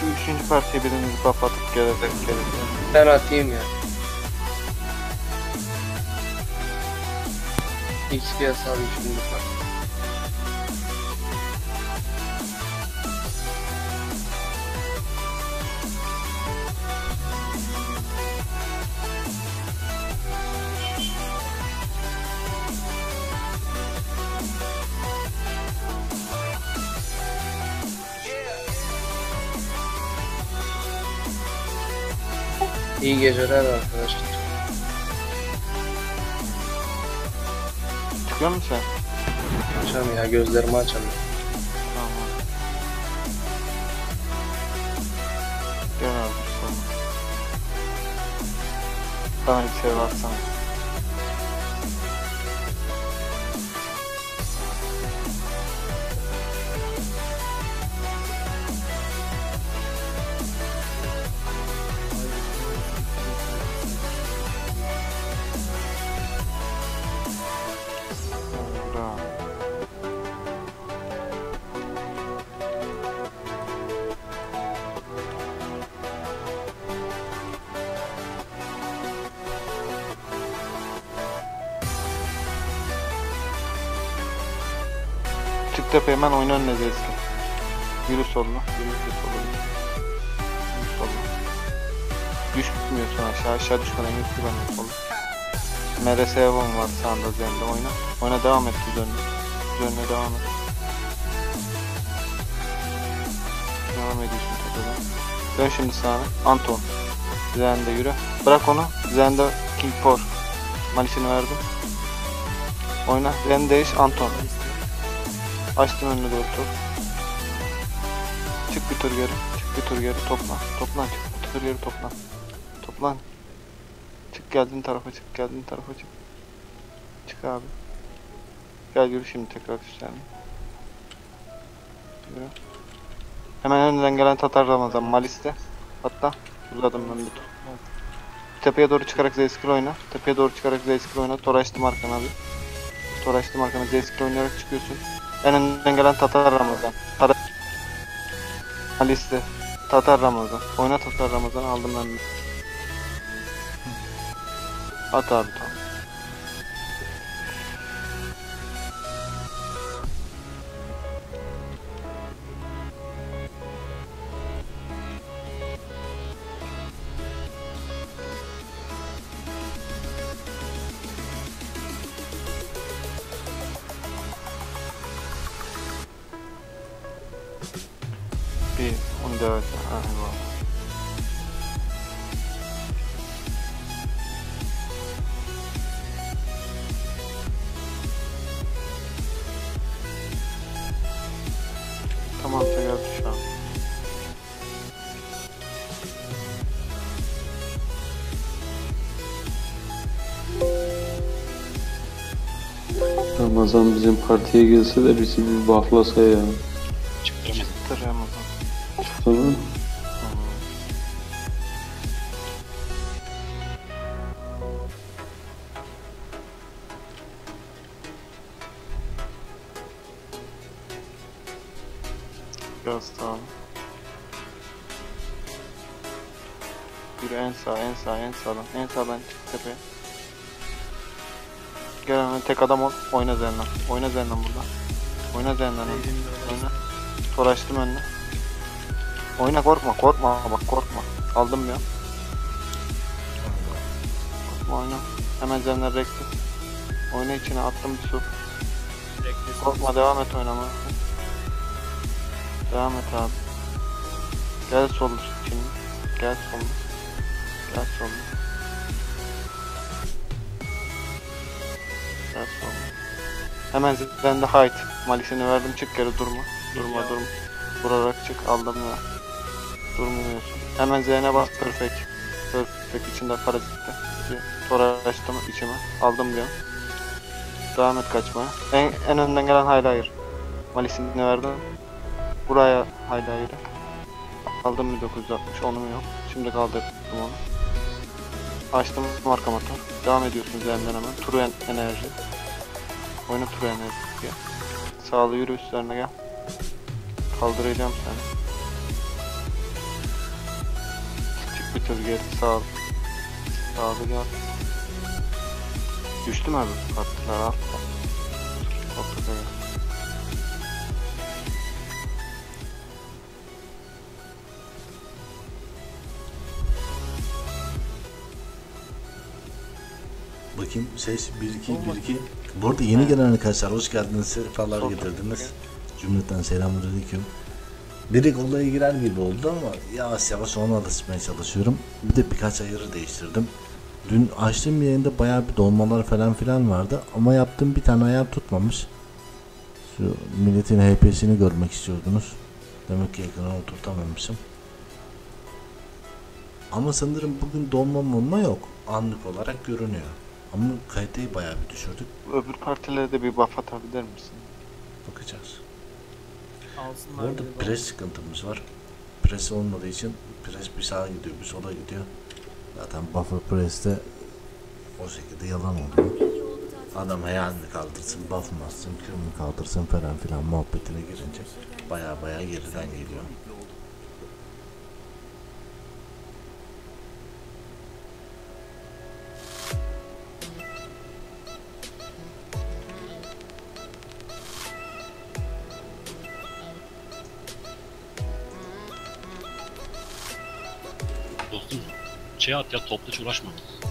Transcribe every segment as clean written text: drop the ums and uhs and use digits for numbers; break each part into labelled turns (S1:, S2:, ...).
S1: şu üçüncü partiye birinizi kapatıp gelecek.
S2: Ben atayım ya. XP'ye sal 3000 parti. İyi geceler arkadaşlar.
S1: Çıkıyor musun sen?
S2: Açam ya, gözlerimi açamıyorum.
S1: Tamam. Gel abi sonra. Bana bir şey baksana. Bravo. Çık tepe hemen oyna önüne eski. Yürü soluna. Yürü soluna. Yürü soluna. Düşmüyorsun aşağı düşmeden yürü ben soluna. MRS Evan var sağında üzerinde oyna. Oyna devam et üzerine. Üzerine devam et. Devam ediyorsun tepeden. Dön şimdi sağına. Anton. Üzerinde yürü. Bırak onu. Üzerinde King Four. Malisini verdim. Oyna. Üzerinde değiş Anton. Açtım önüne doğru top. Çık bir tur geri. Çık bir tur geri. Toplan. Toplan. Çık bir tur geri toplan. Toplan. Çık geldiğin tarafa çık. Geldiğin tarafa çık. Çık abi. Gel yürü şimdi tekrar üstlerine. Yürü. Hemen önünden gelen Tatar Ramazan. Malis'te. Hatta uzadım ben bir tur. Tepeye doğru çıkarak Z-Skill oyna. Tepeye doğru çıkarak Z-Skill oyna. Toraştım arkana abi. Toraştım arkana Z-Skill oynayarak çıkıyorsun. En önden gelen Tatar Ramazan. Malis'te. Tatar Ramazan. Oyna Tatar Ramazan. Aldım ben. At abi tamam. Bir 14. Eyvallah. Tamam geldi şu an.
S3: Ramazan bizim partiye gelse de bizi bir bufflasa ya.
S1: Çıktı Ramazan.
S3: Çıktı mı?
S1: Biraz daha. Yürü en sağdan. En sağdan çık tepeye. Gel hemen tek adam ol. Oyna Zernan. Oyna Zernan burada. Oyna Zernan. Oyna. Toraştım önüne. Oyna korkma bak korkma. Aldım ya. Korkma oyna. Hemen Zernan rekti. Oyna içine attım bir su. Korkma devam et oynamaya. Devam et abi. Gel sol şimdi. Gel sol. Gel sol. Gel sol. Hemen zitten de height. Malisini verdim çık geri durma. Durma. Vurarak çık aldım ya. Durmuyorsun. Hemen Z'ne bas perfect. Perfect içinde parazitte. Tora açtım içime. Aldım diyor. Devam et kaçmaya. En önden gelen highlighter. Malisini verdim. Buraya highlighter'ı. Aldım 1960 onum yok. Şimdi kaldırdım onu. Açtım marka motor. Devam ediyorsunuz Z'den hemen. True enerji. Oyna True enerji. Sağlı yürü üstlerine gel. Kaldıracağım seni. Bir tur geri sağ ol. Sağlı gel. Düştü mü abi? Partiler altta. Ortada gel.
S4: Bakayım ses 1-2. Bu arada yeni gelen arkadaşlar hoş geldiniz. Sefalar
S1: Sol
S4: getirdiniz.
S1: tarafa
S4: Cümleten selamünaleyküm. Direkt olaya girer gibi oldu ama yavaş yavaş ona alışmaya çalışıyorum. Bir de birkaç ayarı değiştirdim. Dün açtığım yayında bayağı bir dolmalar falan filan vardı ama yaptığım bir tane ayar tutmamış. Şu milletin HP'sini görmek istiyordunuz. Demek ki ekrana oturtamamışım. Ama sanırım bugün dolma yok. Anlık olarak görünüyor. Ama kaliteyi bayağı bir düşürdük.
S1: Öbür partilere de bir buff atabilir misin?
S4: Bakacağız. Bu
S5: Alsınlar
S4: arada
S5: bir
S4: pres sıkıntımız var. Pres olmadığı için pres bir sağa gidiyor bir sola gidiyor. Zaten buffer press'te o şekilde yalan oluyor. Adam hayalini kaldırsın, buff mı atsın, Q mu kaldırsın falan filan muhabbetine girince baya geriden geliyor.
S6: Dostum şey at ya topla hiç uğraşma.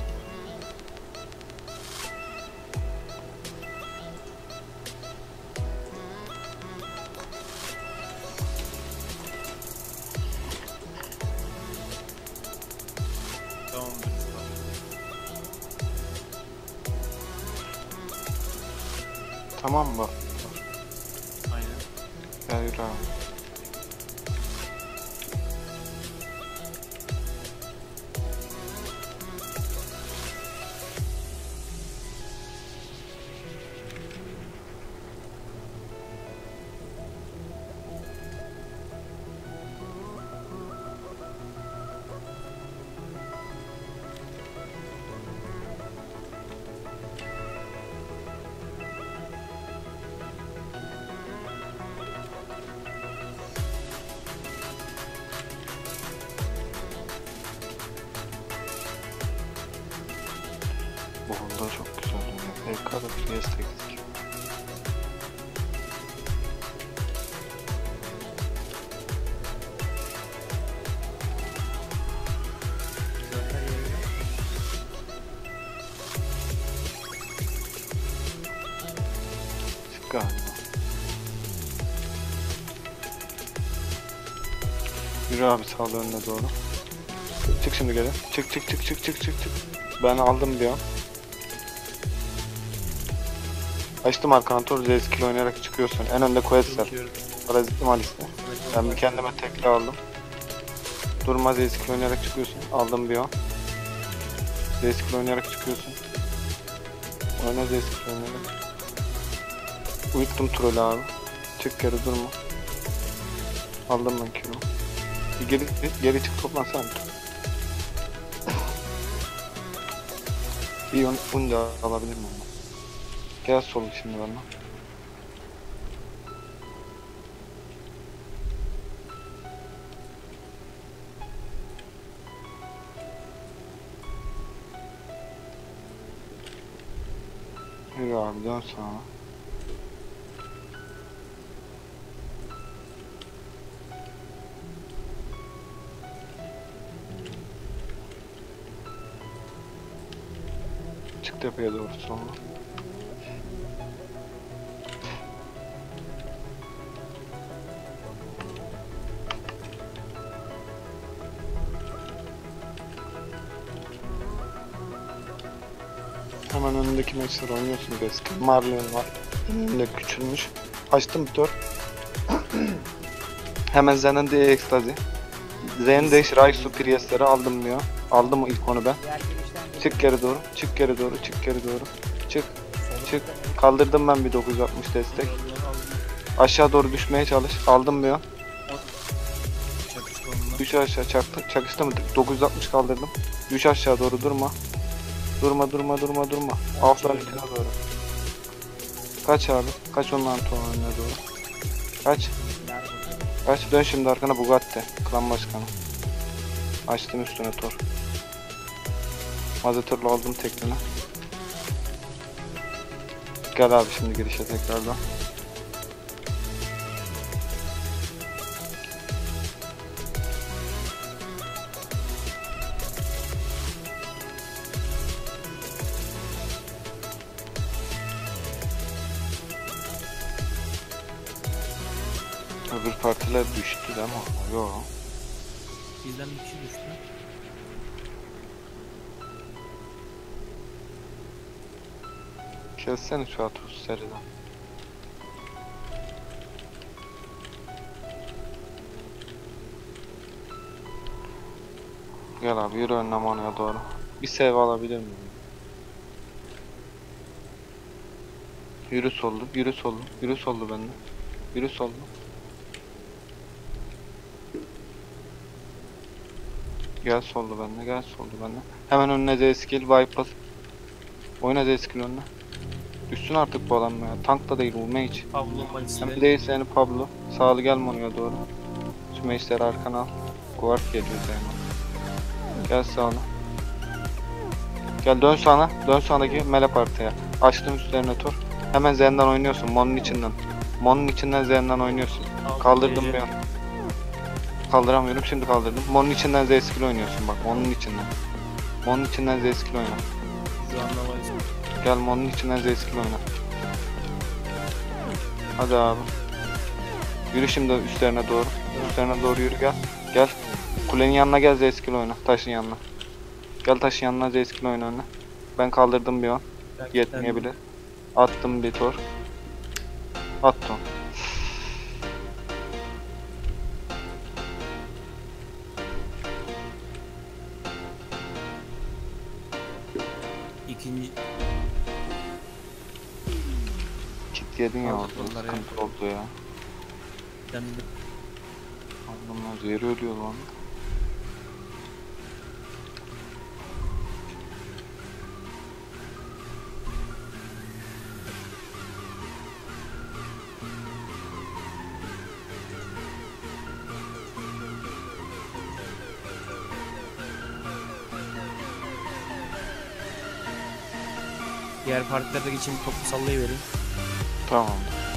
S5: Tamamdır.
S1: Tamam mı?
S5: Aynen.
S1: Gel yürü abi. Bu Honda çok güzel oynuyor. FK'da Prius teknik.
S5: Zafer yerine.
S1: Çık galiba. Yürü abi sağlı önüne doğru. Çık şimdi geri. Çık. Ben aldım diyor. Açtım arkanı tor Z-skill oynayarak çıkıyorsun. En önde Quetzal.
S5: Geçiyorum.
S1: Parazitli Malis'te. Ben bir kendime tekli aldım. Durma Z-skill oynayarak çıkıyorsun. Aldım bir an. Z-skill oynayarak çıkıyorsun. Oyna Z-skill oynayarak. Uyuttum trolü abi. Çık geri durma. Aldım ben kilo. Bir geri çık toplansana. Bir unca alabilir miyim? Gel sol şimdi bana. Yürü abi dön sağa. Çık tepeye doğru sonra. Hemen önündeki maçları oynuyorsun eski. Marlon var. Önünde küçülmüş. Açtım 4. Hemen Zen'in de ekstazi. Zen değiş Raisu Priest'leri aldım diyor. Aldım ilk onu ben. Çık geri doğru. Çık. Kaldırdım ben bir 960 destek. Aşağı doğru düşmeye çalış. Aldım diyor.
S5: Çakış konumuna.
S1: Düş aşağı çakıştı mı? 960 kaldırdım. Düş aşağı doğru durma. Durma. Altlar üstüne doğru. Kaç abi? Kaç onların tuğanına doğru. Kaç. Dön şimdi arkana Bugatti. Klan başkanı. Açtım üstüne tor. Mazatörle aldım teknini. Gel abi şimdi girişe tekrardan. Öbür partiler düştü değil mi? Yok.
S5: Bizden bir kişi düştü.
S1: Kessene şu Atos seriden. Gel abi yürü önüne Mono'ya doğru. Bir save alabilir miyim? Yürü sollu, yürü sollu, yürü sollu bende. Yürü sollu. Gel sollu bende, gel sollu bende. Hemen önüne Z-Skill, Viper. Oyna Z-Skill önüne. Düşsün artık bu adam ya. Tank da değil bu mage.
S5: Pablo Malis'le.
S1: Hem değil seni Pablo. Sağlı gel Mono'ya doğru. Şu mage'leri arkana al. Guard geliyor Zeyno. Gel sağına. Gel dön sağına. Dön sağdaki mele partiye. Açtım üstlerine tor. Hemen Zen'den oynuyorsun. Mon'un içinden. Mon'un içinden Zen'den oynuyorsun. Kaldırdım bir an. Kaldıramıyorum. Şimdi kaldırdım. Mon'un içinden Z-Skill oynuyorsun bak. Mon'un içinden. Mon'un içinden Z-Skill oyna.
S5: Şu anda Malis.
S1: Gel Mon'un içinden Z-Skill oyna. Hadi abi. Yürü şimdi üstlerine doğru. Üstlerine doğru yürü gel. Gel. Kulenin yanına gel Z-Skill oyna. Taşın yanına. Gel taşın yanına Z-Skill oyna önüne. Ben kaldırdım bir an. Yetmeyebilir. Attım bir tor. Attım.
S5: İkinci
S1: Kit yedin ya orada.
S5: Onları
S1: Sıkıntı oldu ya.
S5: dendi.
S1: Adamlar zehri ölüyor lan.
S5: Diğer partilerde geçeyim, topu sallayıvereyim.
S1: Tamam.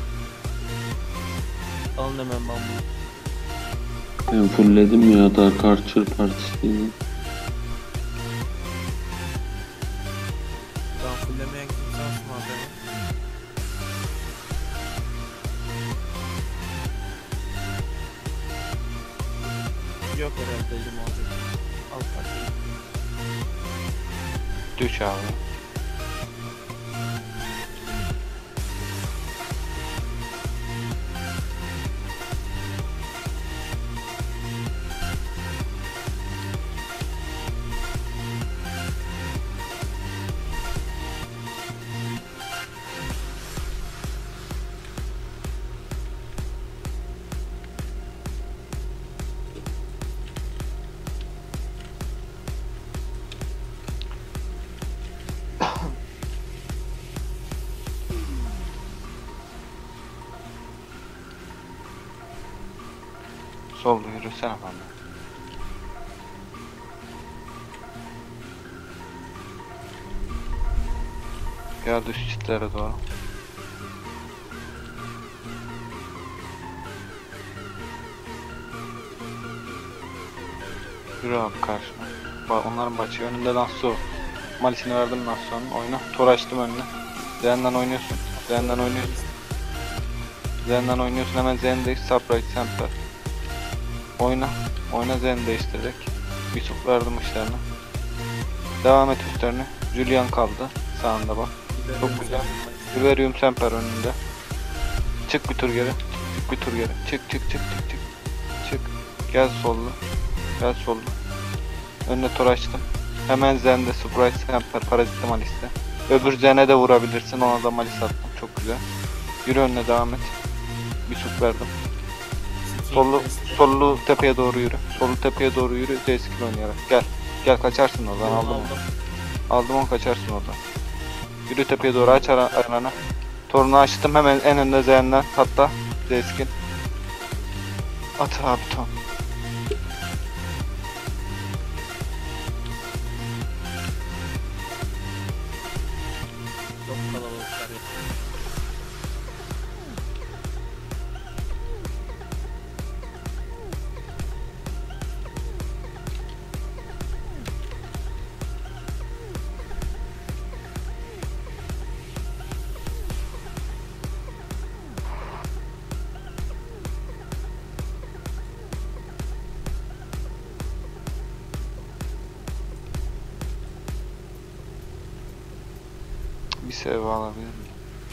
S5: Alın hemen bambu.
S3: Ben fullledim ya da Karcher partisiydi.
S5: Daha fullemeyen kimse alsın abi. Yok herhalde elim olacak. Al partiyi.
S1: Düş abi. Solda yürüsene bana. Gel düş çitlere doğru. Yürü abi karşına. Bak onların başı önünde Nasso. Malisini verdim Nasso'nun oyna. Tor açtım önüne. Zen'den oynuyorsun. Zen'den oynuyorsun. Zen'den oynuyorsun hemen Zen değiş. Surprise Semper. Oyna. Oyna Zen değiştirerek. Bir sok verdim işlerine. Devam et üstlerine. Julian kaldı. Sağında bak. Çok güzel. Viverium Semper önünde. Çık bir tur geri. Çık bir tur geri. Çık çık çık çık çık. Çık. Gel sollu. Gel sollu. Önüne tor açtım. Hemen Zen'de Surprise Semper Parazitli Malis'te. Öbür Zen'e de vurabilirsin. Ona da Malis attım. Çok güzel. Yürü önüne devam et. Bir sok verdim. Sollu tepeye doğru yürü. Sollu tepeye doğru yürü. Z-Skill oynayarak. Gel. Gel kaçarsın oradan. Aldım onu. Aldım onu kaçarsın oradan. Yürü tepeye doğru aç aranı. Torunu açtım hemen en önde Zen'den. Hatta Z-Skill. At abi tam. Malis'e eve alabilir miyim?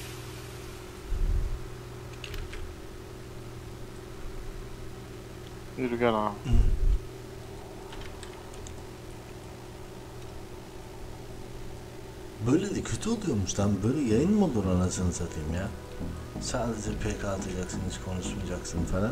S1: Yürü gel abi.
S4: Böyle de kötü oluyormuş lan. Böyle yayın mı olur anasını satayım ya? Sadece PK atacaksın, hiç konuşmayacaksın falan.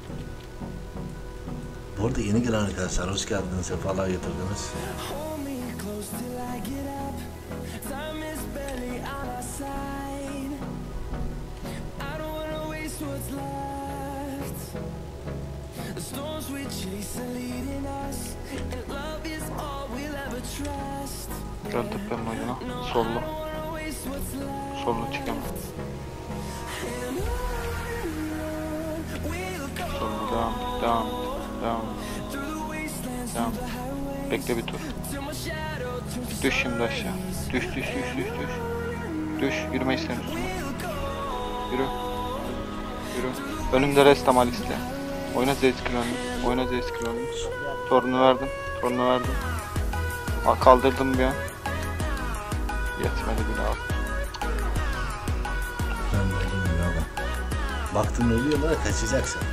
S4: Bu arada yeni gelen arkadaşlar hoş geldiniz, sefalar getirdiniz.
S7: Hold me close till I get up. Time is barely on our side. I don't wanna waste what's left. The storms we chase are leading us, and love is all we'll ever trust.
S1: Gel tepenin ucuna. Sollu.
S7: I don't wanna waste what's left.
S1: Sollu çık hemen.
S7: And on we'll go.
S1: Sollu devam et. Devam et. Devam et.
S7: Through the wastelands,
S1: Devam
S7: through the
S1: et.
S7: highways,
S1: Bekle bir tur.
S7: till my shadow turns to
S1: Düş şimdi aşağı. Düş düş düş düş düş. Düş. Yürüme istedim üstüne. Yürü. Yürü. Önümde resta Malis'le. Oyna Zeskilon'u. Oyna Zeskilon'u. Torunu verdim. Torunu verdim. Kaldırdım bir an. Yetmedi bile abi.
S4: Ben de bilmiyorum. Baktın ölüyorlar, kaçacaksın.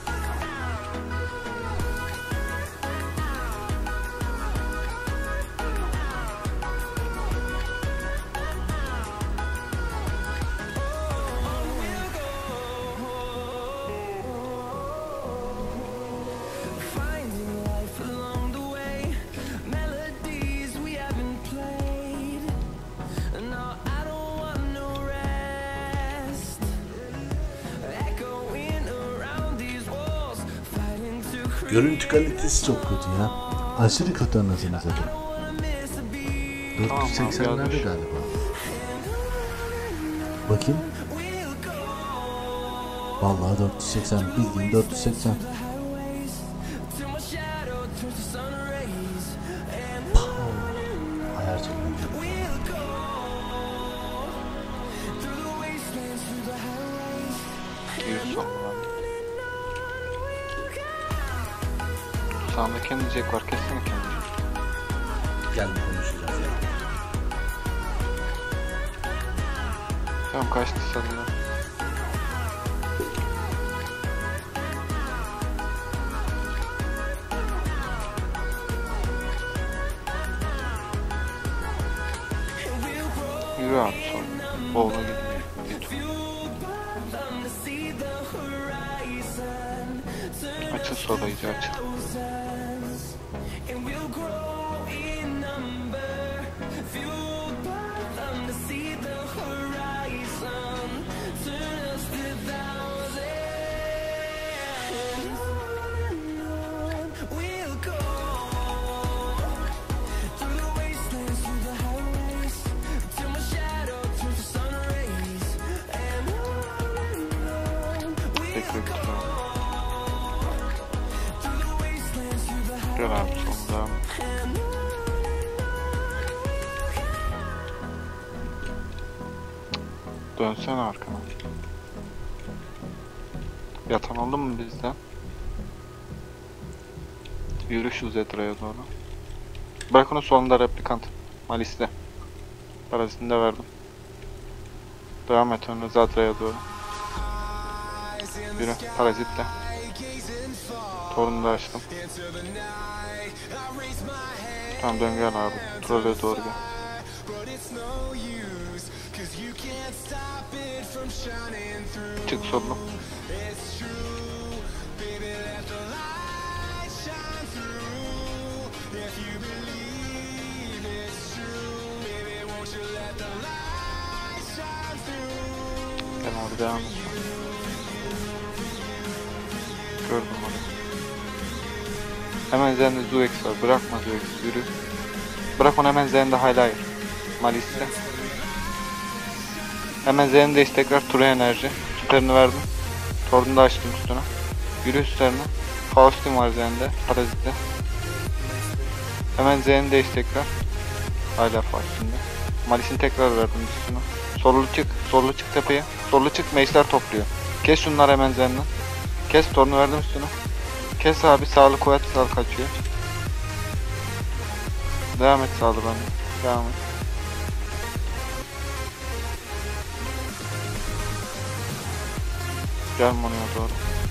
S7: finding life along the way, melodies we haven't played. No, I don't want no rest. Echoing around these walls, fighting to create.
S4: Görüntü kalitesi çok kötü ya. Aşırı kötü anasını satayım.
S7: Wanna miss a beat.
S4: 480'lerde galiba. Bakayım.
S7: We'll go
S4: Vallahi 480, bildiğin 480.
S7: highways till my shadow turns to sun rays.
S4: Ayar çekmek.
S7: We'll go through the wastelands, through the highways.
S1: Yürü sollu. Sağında kendi Jack var. Kessene kendi.
S4: Gel konuşacağız ya.
S1: Tamam kaçtı sanırım. Yürü abi sonra. Bowl'a gitmiyor. Bir tur. Açıl sola iyice açıl.
S7: And we'll grow in number, fueled by them to see the horizon, turn us to thousands. And on we'll go through the wastelands, through the highways, till my shadow turns to sun rays. And on we'll
S1: Bekle bir tur abi.
S7: through the wastelands, through the highways.
S1: Gel abi solda. Dönsene arkana. Yatan oldu mu bizden? Yürü şu Zedra'ya doğru. Bırak onu, solunda replikant. Malis'te. Parazitini de verdim. Devam et önüne Zedra'ya doğru. Yürü parazitle. Torunu da açtım. Tamam dön gel abi. Trolle'ye doğru gel. Çık sollu. Gel abi devam et. Gördüm onu. Hemen üzerinde Zuex var. Bırakma Zuex'i, yürü. Bırak onu, hemen üzerinde Highlight. Malis'te. Hemen üzerindeyiz tekrar. Tura enerji. Süperini verdim. Torunu da açtım üstüne. Yürü üstlerine. Faust'im var üzerinde. Parazit'te. Hemen üzerindeyiz tekrar. Hala Faust'inde. Malis'ini tekrar verdim üstüne. Sollu çık. Sollu çık tepeye. Sollu çık. Mace'ler topluyor. Kes şunları hemen üzerine. Kes, torunu verdim üstüne. Kes abi, sağlı kuvvet, sağlı kaçıyor. Devam et sağlı bende. Devam et. Gel Mono'ya doğru.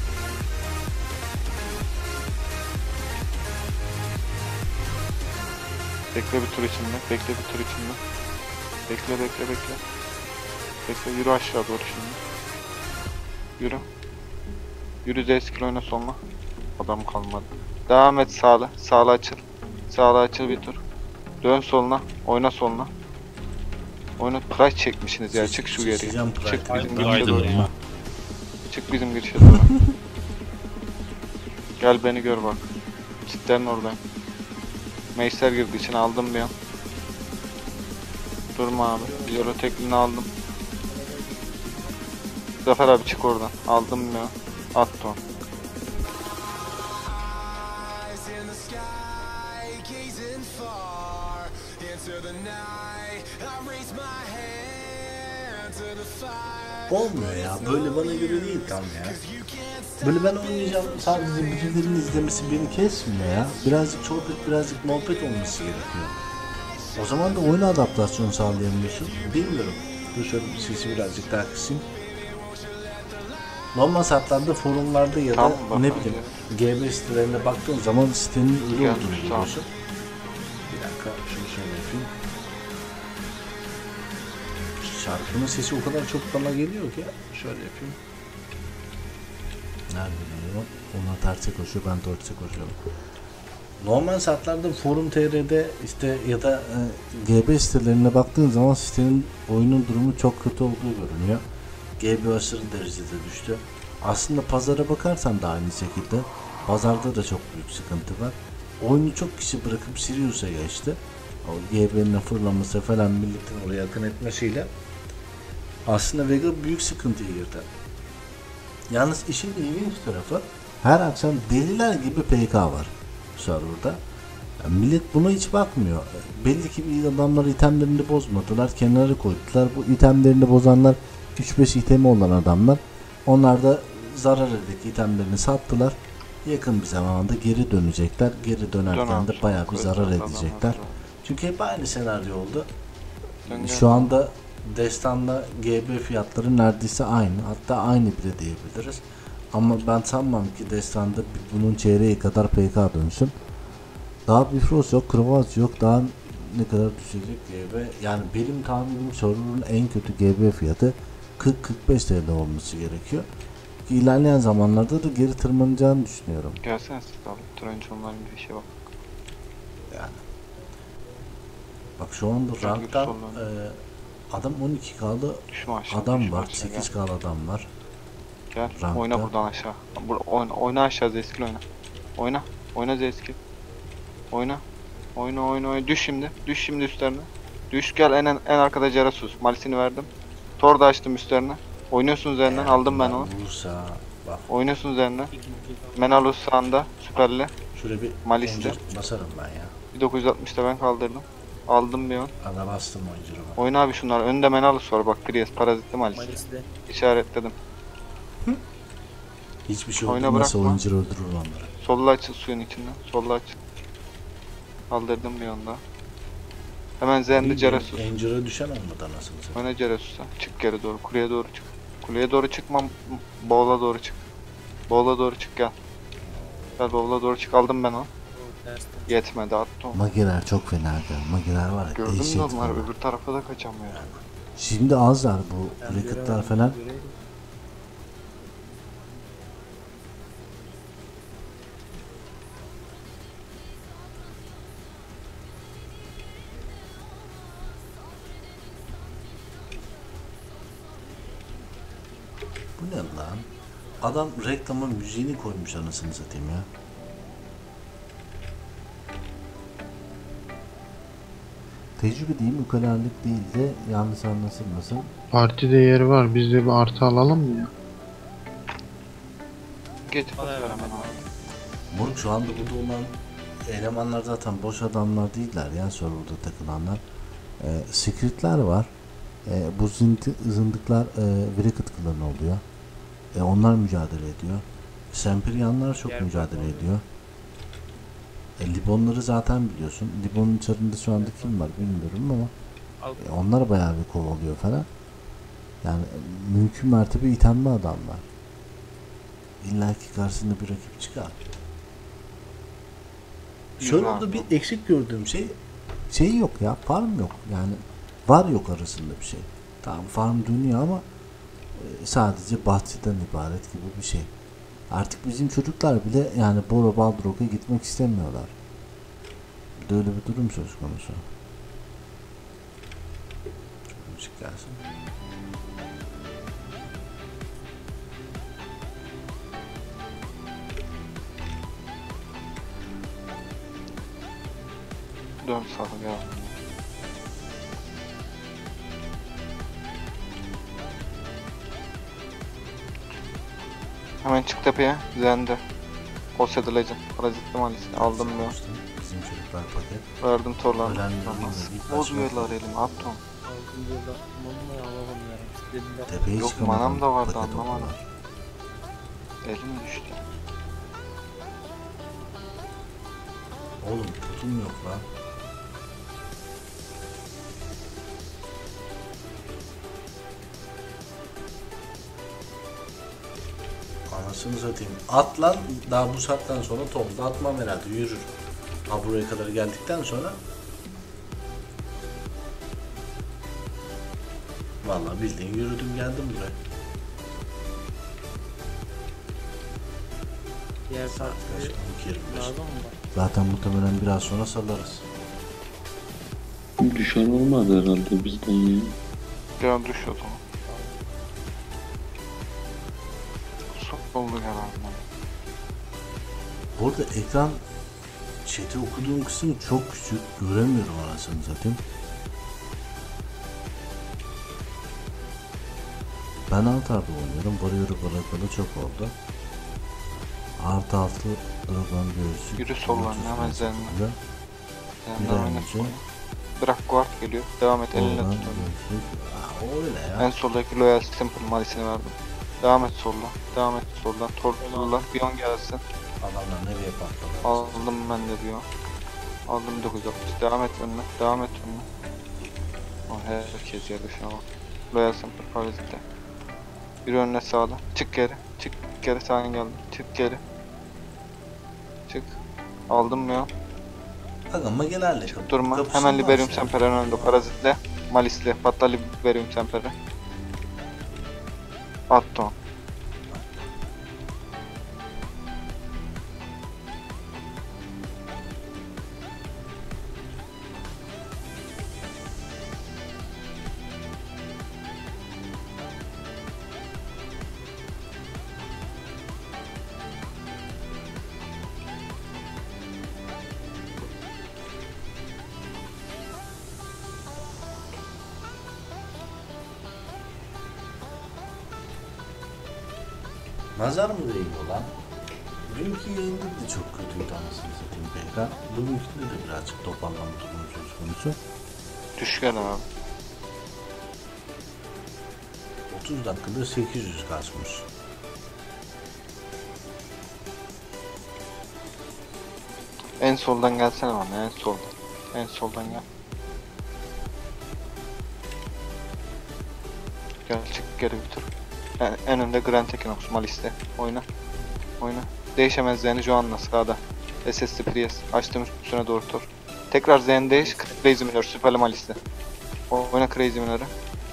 S1: Bekle bir tur içinde. Bekle bir tur içinde. Bekle. Bekle yürü aşağı doğru şimdi. Yürü. Yürü Z-Skill oyna soluna. Adam kalmadı. Devam et sağla. Sağla açıl. Sağla açıl bir tur. Dön soluna. Oyna soluna. Oyna. Price çekmişsiniz ya. Çık şu geriye.
S4: Çekeceğim
S1: Çık
S4: Pride.
S1: bizim
S6: Pride'ı
S1: girişe doğru.
S6: ya.
S1: Çık bizim girişe doğru. Gel beni gör bak. Kitlerin oradayım. Meister girdi içine aldım bir an. Durma abi. Yolo teklini aldım. Zafer abi çık oradan. Aldım ya. Attı onu.
S4: Olmuyor ya. Böyle bana göre değil tam ya. Böyle ben oynayacağım. Sadece birilerinin izlemesi beni kesmiyor ya. Birazcık sohbet, birazcık muhabbet olması gerekiyor. O zaman da oyuna adaptasyon sağlayamıyorsun. Bilmiyorum. Dur şöyle sesi birazcık daha kısayım. Normal şartlarda forumlarda ya da
S1: Tamam, bak
S4: ne
S1: abi.
S4: bileyim GB sitelerine baktığın zaman sitenin ölü
S1: Gel,
S4: olduğunu
S1: tamam.
S4: görüyorsun. Bir dakika şunu şöyle yapayım. Şarkının sesi o kadar çok bana geliyor ki. Şöyle yapayım. Nerede geliyor? Onlar terse koşuyor, ben terse koşuyorum. Normal şartlarda forum TR'de işte ya da GB sitelerine baktığın zaman sitenin oyunun durumu çok kötü olduğu görünüyor. GB aşırı derecede düştü. Aslında pazara bakarsan da aynı şekilde. Pazarda da çok büyük sıkıntı var. Oyunu çok kişi bırakıp Sirius'a geçti. O GB'nin fırlaması falan milletin oraya akın etmesiyle aslında Vega büyük sıkıntıya girdi. Yalnız işin ilginç tarafı her akşam deliler gibi PK var serverda. Yani millet buna hiç bakmıyor. Belli ki bir adamlar itemlerini bozmadılar, kenara koydular. Bu itemlerini bozanlar 3-5 itemi olan adamlar. Onlar da zarar edip itemlerini sattılar. Yakın bir zamanda geri dönecekler. Geri dönerken de bayağı bir zarar edecekler. Çünkü hep aynı senaryo oldu. Şu anda Destan'la GB fiyatları neredeyse aynı. Hatta aynı bile diyebiliriz. Ama ben sanmam ki Destan'da bunun çeyreği kadar PK dönsün. Daha Bifrost yok, Krovaz yok. Daha ne kadar düşecek GB? Yani benim tahminim server'ın en kötü GB fiyatı 40-45 TL olması gerekiyor. Ki ilerleyen zamanlarda da geri tırmanacağını düşünüyorum.
S1: Gelsene siz abi. Trench onların bir şey bak.
S4: Yani. Bak şu anda rankta adam 12K'lı
S1: Düşme aşağı.
S4: adam
S1: düşme
S4: var,
S1: aşağı,
S4: 8K'lı adam var.
S1: Gel.
S4: Rankta.
S1: Oyna buradan aşağı. Oyna aşağı Z-Skill oyna. Oyna. Oyna Z-Skill. Oyna. Oyna. Düş şimdi. Düş şimdi üstlerine. Düş gel en arkada Cerasus. Malisini verdim. Tor da açtım üstlerine. Oynuyorsun üzerinden. Aldım ben onu.
S4: Vurursa bak
S1: Oynuyorsun üzerinden. Menalus sağında. Süperli.
S4: şöyle bir
S1: Malis'te.
S4: oyuncu basarım ben ya.
S1: 1960'da ben kaldırdım. Aldım bir on.
S4: Ana bastım oyuncuma.
S1: Oyna abi şunlar. Önde Menalus var. Bak Prius. Parazitli Malis.
S5: Malis'te.
S1: İşaretledim.
S4: Hiçbir şey
S1: Oyna
S4: olmazsa
S1: bırakma.
S4: oyuncu öldürür onları.
S1: Solla açıl suyun içinden. Solla açıl. Kaldırdım bir anda. Hemen Zen'de Cerasus.
S4: Encer'a düşen olmadı anasını satayım.
S1: Oyna Cerasus'a. Çık geri doğru. Kuleye doğru çık. Kuleye doğru çıkma. Bowl'a doğru çık. Bowl'a doğru çık gel. Gel Bowl'a doğru çık. Aldım ben onu. Yetmedi attı onu.
S4: Magiler çok fena gel. Magiler var ya.
S1: Gördün mü
S4: eşek
S1: onlar?
S4: falan.
S1: Öbür tarafa da kaçamıyor.
S4: Şimdi azlar bu bracketlar falan. Bu ne lan? Adam reklama müziğini koymuş anasını satayım ya. Tecrübe değil, ukalalık değil de yanlış anlaşılmasın.
S8: Parti değeri var. Biz de bir artı alalım mı ya?
S1: Geç hemen abi.
S4: Moruk şu anda burada olan elemanlar zaten boş adamlar değiller ya serverda takılanlar. Secret'ler var. Bu zındıklar Wicked Clan oluyor. Onlar mücadele ediyor. Semperyanlar çok mücadele ediyor. Libonları zaten biliyorsun. Libon'un içerisinde şu anda kim var bilmiyorum ama onlar bayağı bir kovalıyor falan. Yani mümkün mertebe itemli adamlar. illaki karşısında bir rakip çıkar.
S1: Güzel.
S4: Şöyle orada bir eksik gördüğüm şey yok ya, farm yok yani, var yok arasında bir şey. Tamam, farm dönüyor ama sadece bahçeden ibaret gibi bir şey. Artık bizim çocuklar bile yani Bora Balrog'a gitmek istemiyorlar. Bir de öyle bir durum söz konusu. Çok müzik gelsin.
S1: Dön sağa gel. Hemen çık tepeye. Zende. Osea The Legend. Parazitli malisi. Aldım ya.
S4: Bizim çocuklar paket.
S1: Verdim torlarını.
S4: Ölenlerin
S1: Namaz.
S4: de ilk
S1: Bozmuyorlar elimi. Attım.
S5: Aldım burada. Mamma alamıyorum. Dediler.
S4: Tepeye
S1: Yok,
S4: çıkamadan
S1: manam da vardı,
S4: paket
S1: anlamadım.
S4: oldular.
S1: Elim düştü.
S4: Oğlum putum yok lan. Anasını satayım. At lan, daha bu saatten sonra topla atmam herhalde, yürür. Ha, buraya kadar geldikten sonra vallahi bildiğin yürüdüm geldim buraya.
S5: Diğer
S4: Kaç?
S5: partileri
S4: 12.25.
S5: lazım mı?
S4: Zaten muhtemelen biraz sonra salarız.
S3: Düşen olmadı herhalde bizden ya.
S1: Gel düş o zaman. Soldu herhalde.
S4: Bu arada ekran chat'i okuduğum kısım çok küçük. Göremiyorum anasını satayım. Ben alt arda oynuyorum. Varıyorum bırakalı çok oldu. Artı altı dragon göğüsü.
S1: Yürü soldan, hemen üzerine.
S4: Bir
S1: Zenden
S4: an
S1: oyna.
S4: önce
S1: Bırak guard geliyor. Devam et, elinle
S4: oradan
S1: tut onu.
S4: göğüsü. Aa, öyle
S1: En
S4: ya.
S1: soldaki Loyal Simple malisini verdim. Devam et soldan. Devam et soldan. Torlular. Bion gelsin.
S4: Adamlar nereye patladı?
S1: Aldım ben de Bion. Aldım 960. Devam et önüne. Devam et önüne. O herkes yerde şu an. Loyal Simple Parazit'te. Yürü önüne sağda. Çık geri. Çık geri, sağa geldim. Çık geri. Çık. Aldım Bion.
S4: Kanka magelerle
S1: Durma.
S4: kapışın
S1: Hemen
S4: var
S1: Liberium
S4: ya.
S1: Semper'in önünde. Parazitle. Malisli. Patla Liberium Semper'i. Attı o.
S4: Nazar mı değiyor lan? Dünkü yayında da çok kötüydü anasını satayım PK. Bugünkünde de birazcık toparlama durumu söz konusu.
S1: Düş gel abi.
S4: 30 dakikada 800 kasmış.
S1: En soldan gelsene bana, en soldan. En soldan gel. Gel çık geri bir tur. En önde Grand Equinox Malis'te. Oyna. Oyna. Değişemezlerini Joanna sağda. SSC Priest. Açtım üstüne doğru tur. Tekrar Zen değiş. Crazy Minor. Süperli Malis'te. Oyna Crazy Minor'ı.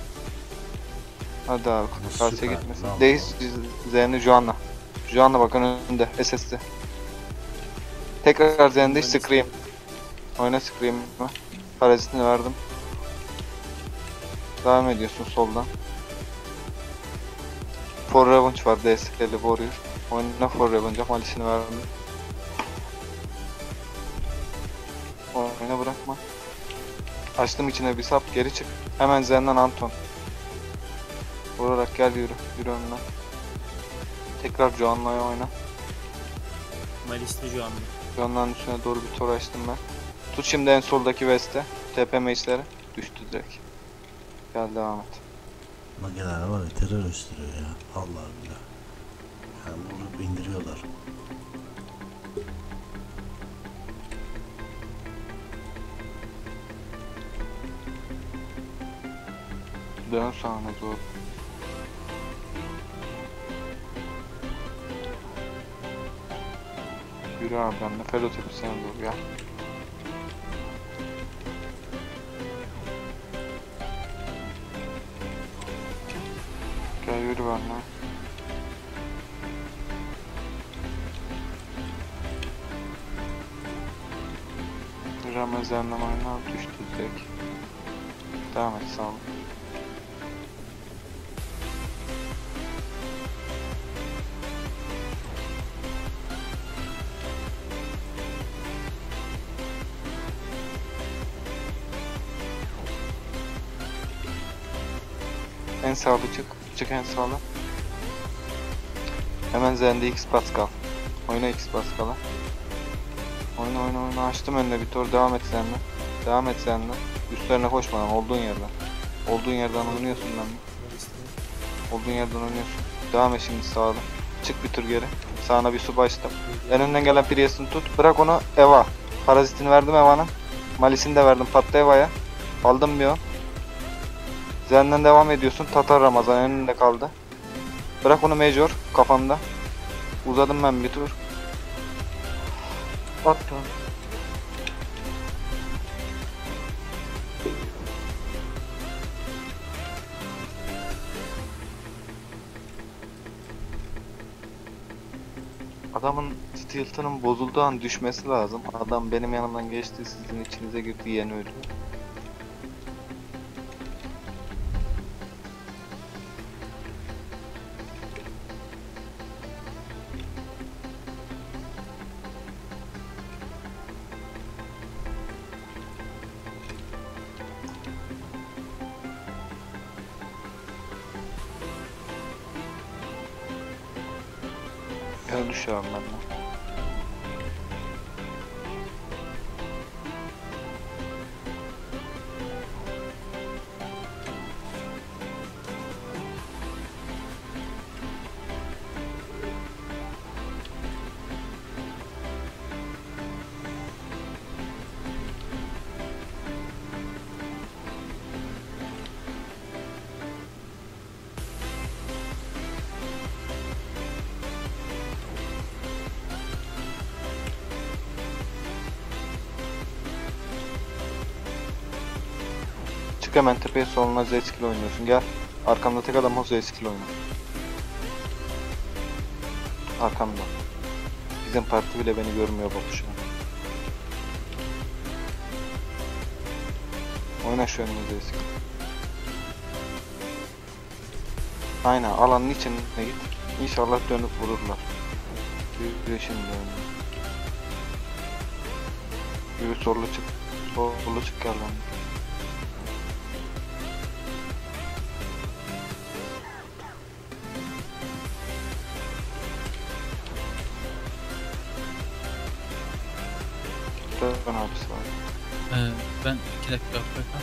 S1: Hadi abi. Karşıya
S4: süper,
S1: gitmesin.
S4: bravo.
S1: Değiş Zen'i Joanna. Joanna bak önünde. SSC. Tekrar Zen değiş. Scream. Oyna Scream'ı. Parazitini verdim. Devam ediyorsun soldan. For Revenge var, DSK'li Warrior. Oyna For Revenge'a Malisini verdim. Oyna bırakma. Açtım içine bir sap, geri çık. Hemen Zen'den Anton. Vurarak gel yürü, yürü önüne. Tekrar Joanna'ya oyna.
S5: Malis'te şu anda.
S1: Joanna'nın üstüne doğru bir tor açtım ben. Tut şimdi en soldaki West'e. TP mage'lere. Düştü direkt. Gel devam et.
S4: Mageler var ya, terör üstürüyor ya. Allah billah. Yani vurup indiriyorlar.
S1: Dön sağına doğru. Yürü abi benimle. Felotipi sen dur gel. Gel yürü benimle. Ramazan'la oynar düştü direkt. Devam et sağ ol. En sağlı çık. Çık en sağlı. Hemen Z'nde X Pascal. Oyna X Pascal'a. Oyna. Açtım önüne bir tur. Devam et Z'nde. Devam et Z'nde. Üstlerine koşmadan olduğun yerden. Olduğun yerden oynuyorsun lan. Olduğun yerden oynuyorsun. Devam et şimdi sağlı. Çık bir tur geri. Sağına bir su başladım. En önden gelen Priest'ini tut. Bırak onu Eva. Parazitini verdim Eva'nın. Malisini de verdim Patla Eva'ya. Aldım bir on. Z'nden devam ediyorsun. Tatar Ramazan önünde kaldı. Bırak onu Major kafamda. Uzadım ben bir tur. Attım. Adamın stiltinin bozulduğu an düşmesi lazım. Adam benim yanımdan geçti, sizin içinize girdi, yeni öldü. Öldü şu an benden. Çık hemen tepeye soluna Z-Skill oynuyorsun. Gel. Arkamda tek adam o Z-Skill oynuyor. Arkamda. Bizim parti bile beni görmüyor Batu şu an. Oyna şu önüne Z-Skill. Aynen alanın içine git. İnşallah dönüp vururlar. Yürü şimdi önüne. Yürü sollu çık. Sollu çık gel lan. Dön abi sağa.
S5: Ben 2 dakika Afrika.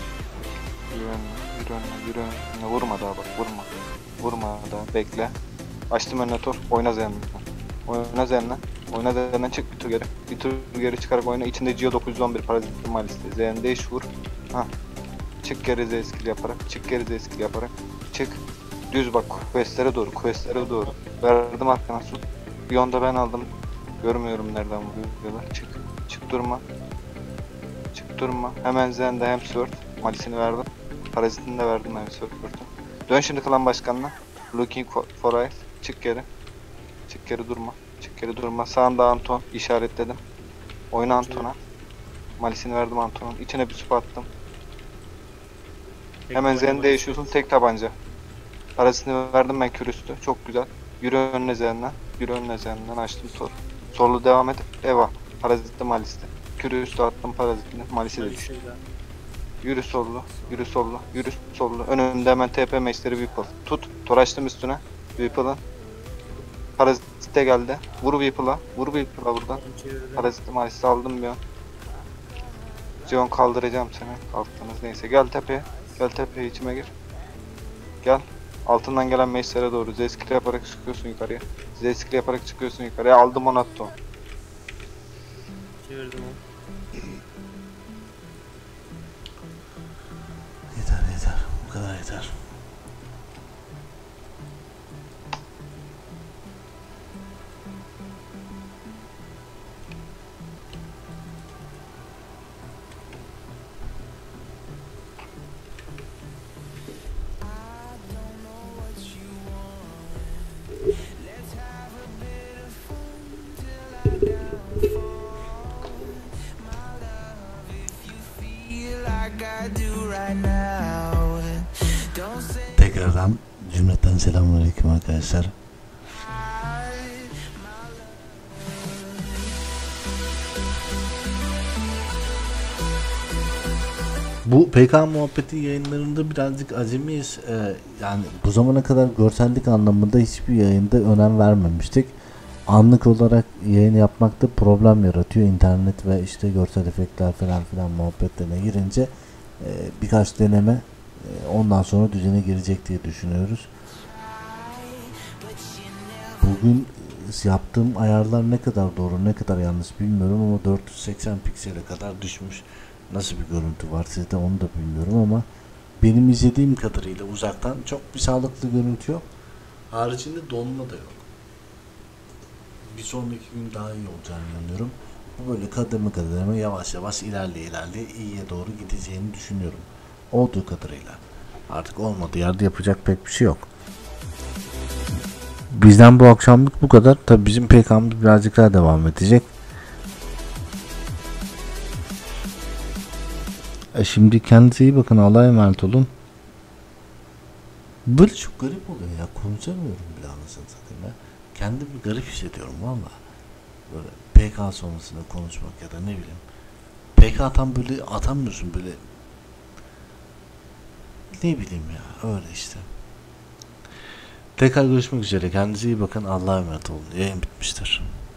S1: Yürü önüne. Vurma daha bak, vurma. Vurma daha, bekle. Açtım önüne tur, oyna Zen'den. Oyna Zen'den çık bir tur geri. Bir tur geri çıkarak oyna. İçinde Geo 911 parazit maliste. Zen'de iş vur. Hah. Çık geri Z-Skill yaparak. Çık. Düz bak, questlere doğru. Verdim arkana su. Bir onda ben aldım. Görmüyorum nereden vuruyorlar. Çık durma. Hemen Zen'de hem Sword. Malisini verdim. Parazitini de verdim hem Sword'u. Dön şimdi klan başkanına. Looking for eyes. Çık geri durma. Sağında Anton işaretledim. Oyna Anton'a. Malisini verdim Anton'un. İçine bir sup attım. Hemen Zen değişiyorsun tek tabanca. Parasını verdim ben kürüstü. Çok güzel. Yürü önüne Zen'den açtım tor. Sollu devam et. Eva. Parazitli Malis'te. Kürüstü attım parazitini. Malis'e de düştü. Yürü sollu. Önünde hemen TP meşleri Whipple. Tut. Tor açtım üstüne. Whipple'ın. Parazite geldi. Vur Whipple'a buradan. Parazitli Malis'te aldım bir an. Cion kaldıracağım seni. Kalktınız neyse. Gel tepeye içime gir. Gel. Altından gelen meşlere doğru Z-Skill yaparak çıkıyorsun yukarıya. Aldım onu attım.
S5: Çevirdim onu.
S4: Yeter. Bu kadar yeter. Cümleten selamünaleyküm arkadaşlar. Bu PK muhabbeti yayınlarında birazcık acemiyiz. Yani bu zamana kadar görsellik anlamında hiçbir yayında önem vermemiştik. Anlık olarak yayın yapmakta problem yaratıyor. İnternet ve işte görsel efektler falan filan muhabbetlerine girince birkaç deneme ondan sonra düzene girecek diye düşünüyoruz. Bugün yaptığım ayarlar ne kadar doğru ne kadar yanlış bilmiyorum ama 480 piksele kadar düşmüş. Nasıl bir görüntü var sizde onu da bilmiyorum ama benim izlediğim kadarıyla uzaktan çok bir sağlıklı görüntü yok. Haricinde donma da yok. Bir sonraki gün daha iyi olacağını inanıyorum. Bu böyle kademe kademe yavaş yavaş ilerleye iyiye doğru gideceğini düşünüyorum. Olduğu kadarıyla. Artık olmadığı yerde yapacak pek bir şey yok. Bizden bu akşamlık bu kadar. Tabi bizim PK'mız birazcık daha devam edecek. Şimdi kendinize iyi bakın. Allah'a emanet olun. Böyle çok garip oluyor ya. Konuşamıyorum bile anasını satayım ya. Kendimi garip hissediyorum valla. Böyle PK sonrasında konuşmak ya da ne bileyim. PK tam böyle atamıyorsun böyle. Ne bileyim ya öyle işte. Tekrar görüşmek üzere. Kendinize iyi bakın. Allah'a emanet olun. Yayın bitmiştir.